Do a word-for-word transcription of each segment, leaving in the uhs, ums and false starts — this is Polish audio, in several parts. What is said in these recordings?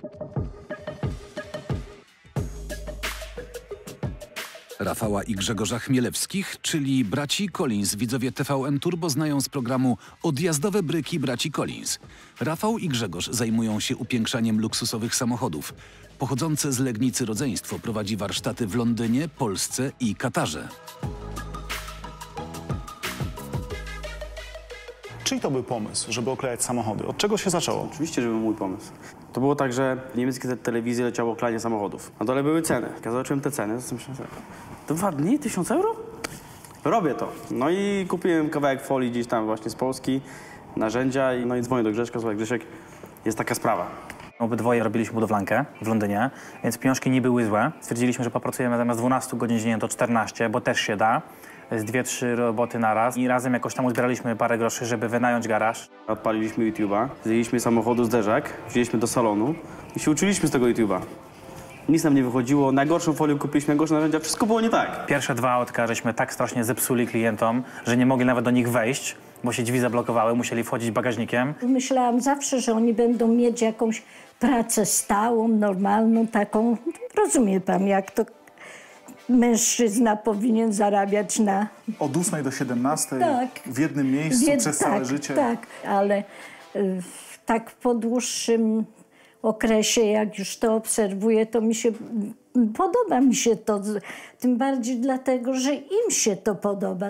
Rafała i Grzegorza Chmielewskich, czyli braci Collins, widzowie T V N Turbo znają z programu Odjazdowe bryki braci Collins. Rafał i Grzegorz zajmują się upiększaniem luksusowych samochodów. Pochodzące z Legnicy rodzeństwo prowadzi warsztaty w Londynie, Polsce i Katarze. Czyj to był pomysł, żeby oklejać samochody? Od czego się zaczęło? Oczywiście, że był mój pomysł. To było tak, że w niemieckiej telewizji leciało oklejanie samochodów. Na dole były ceny. Jak ja zobaczyłem te ceny, to myślałem, dwa dni, tysiąc euro? Robię to. No i kupiłem kawałek folii gdzieś tam właśnie z Polski, narzędzia i no i dzwonię do Grzeszka, słuchaj Grzesiek, jest taka sprawa. Obydwoje robiliśmy budowlankę w Londynie, więc pieniążki nie były złe. Stwierdziliśmy, że popracujemy zamiast dwunastu godzin dziennie to czternaście, bo też się da. Z dwie, trzy roboty na raz i razem jakoś tam uzbieraliśmy parę groszy, żeby wynająć garaż. Odpaliliśmy YouTube'a, zdjęliśmy samochodu zderzak, wzięliśmy do salonu i się uczyliśmy z tego YouTube'a. Nic nam nie wychodziło, najgorszą folię kupiliśmy, najgorsze narzędzia, wszystko było nie tak. Pierwsze dwa autka żeśmy tak strasznie zepsuli klientom, że nie mogli nawet do nich wejść, bo się drzwi zablokowały, musieli wchodzić bagażnikiem. Myślałam zawsze, że oni będą mieć jakąś pracę stałą, normalną, taką, rozumie pan, jak to mężczyzna powinien zarabiać na... Od ósmej do siedemnastej Tak. w jednym miejscu Wie, przez tak, całe życie? Tak, ale y, tak po dłuższym okresie, jak już to obserwuję, to mi się, podoba mi się to, tym bardziej dlatego, że im się to podoba.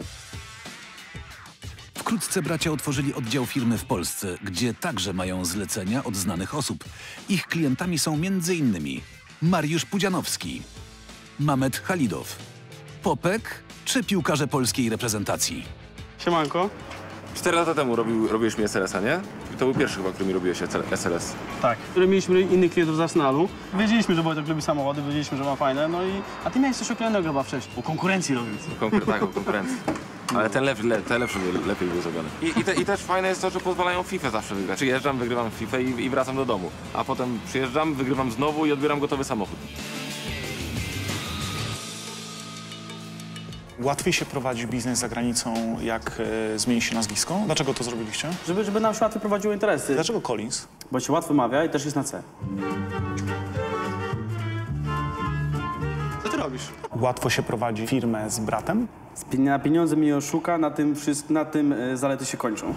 Wkrótce bracia otworzyli oddział firmy w Polsce, gdzie także mają zlecenia od znanych osób. Ich klientami są między innymi Mariusz Pudzianowski, Mamet Halidow, Popek czy piłkarze polskiej reprezentacji. Siemanko. Cztery lata temu robił, robiłeś mi S L S-a, nie? To był pierwszy chyba, który mi robiłeś S L S. Tak. Mieliśmy innych klientów z Arsenalu. Wiedzieliśmy, że Wojtek lubi samochody, wiedzieliśmy, że ma fajne, no i... A ty miałeś coś oklejonego chyba wcześniej. O konkurencji robił. Konkur tak, o konkurencji. Ale ten, lep, le, ten lepszy lepiej był zrobiony. I, i, te, I też fajne jest to, że pozwalają FIFA zawsze wygrać. Przyjeżdżam, wygrywam FIFA i, i wracam do domu. A potem przyjeżdżam, wygrywam znowu i odbieram gotowy samochód. Łatwiej się prowadzi biznes za granicą, jak e, zmieni się nazwisko? Dlaczego to zrobiliście? Żeby, żeby nam się łatwiej prowadziło interesy. Dlaczego Collins? Bo się łatwo mawia i też jest na C. Co ty robisz? Łatwo się prowadzi firmę z bratem? Na pieniądze mnie oszuka, na tym, na tym zalety się kończą.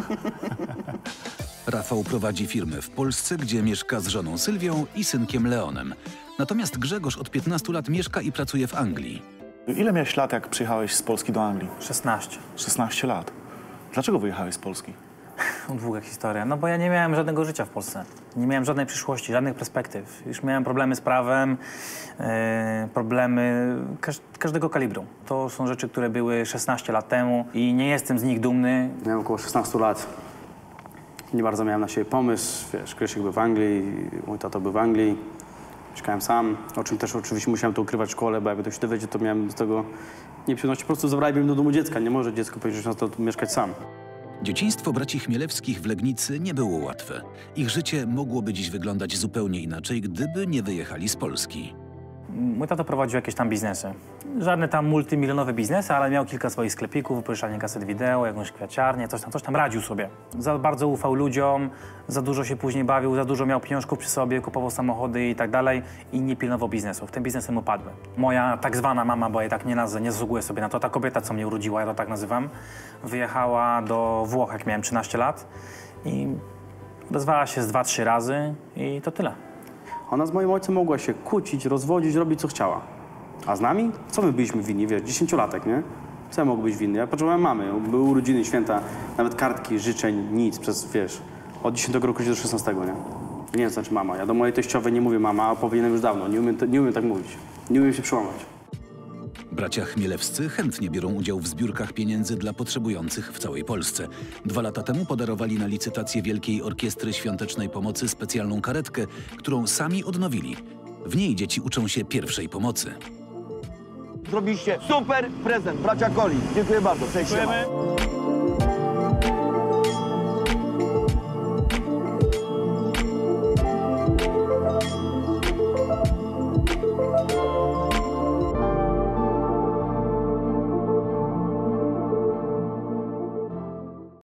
Rafał prowadzi firmę w Polsce, gdzie mieszka z żoną Sylwią i synkiem Leonem. Natomiast Grzegorz od piętnastu lat mieszka i pracuje w Anglii. Ile miałeś lat, jak przyjechałeś z Polski do Anglii? szesnaście. szesnaście lat. Dlaczego wyjechałeś z Polski? Długa historia. No bo ja nie miałem żadnego życia w Polsce. Nie miałem żadnej przyszłości, żadnych perspektyw. Już miałem problemy z prawem, yy, problemy każ każdego kalibru. To są rzeczy, które były szesnaście lat temu i nie jestem z nich dumny. Miałem około szesnastu lat. Nie bardzo miałem na siebie pomysł. Wiesz, Krzysiek był w Anglii, mój tato był w Anglii. Mieszkałem sam, o czym też oczywiście musiałem to ukrywać w szkole, bo jakby to się dowiedział, to miałem z tego nieprzyjemności. Po prostu zabrałem do domu dziecka. Nie może dziecko powiedzieć, że na to mieszkać sam. Dzieciństwo braci Chmielewskich w Legnicy nie było łatwe. Ich życie mogłoby dziś wyglądać zupełnie inaczej, gdyby nie wyjechali z Polski. Mój tato prowadził jakieś tam biznesy. Żadne tam multimilionowe biznesy, ale miał kilka swoich sklepików, wypożyczalnię kaset wideo, jakąś kwiaciarnię, coś tam, coś tam radził sobie. Za bardzo ufał ludziom, za dużo się później bawił, za dużo miał pieniążków przy sobie, kupował samochody i tak dalej i nie pilnował biznesów. Te biznesy mu padły. Moja tak zwana mama, bo ja tak nie nazwę, nie zasługuję sobie na to, ta kobieta, co mnie urodziła, ja to tak nazywam, wyjechała do Włoch, jak miałem trzynaście lat i odezwała się z dwa, trzy razy i to tyle. Ona z moim ojcem mogła się kłócić, rozwodzić, robić co chciała. A z nami? Co my byliśmy winni? Wiesz, dziesięciolatek, nie? Co ja mogę być winny? Ja potrzebowałem mamy. Były urodziny, święta, nawet kartki, życzeń, nic przez, wiesz, od dziesiątego roku do szesnastego, nie? Nie wiem, co znaczy mama. Ja do mojej teściowej nie mówię mama, a powinienem już dawno. Nie umiem, nie umiem tak mówić. Nie umiem się przełamać. Bracia Chmielewscy chętnie biorą udział w zbiórkach pieniędzy dla potrzebujących w całej Polsce. Dwa lata temu podarowali na licytację Wielkiej Orkiestry Świątecznej Pomocy specjalną karetkę, którą sami odnowili. W niej dzieci uczą się pierwszej pomocy. Zrobiliście super prezent, bracia Collins. Dziękuję bardzo. Cześć. Dziękujemy.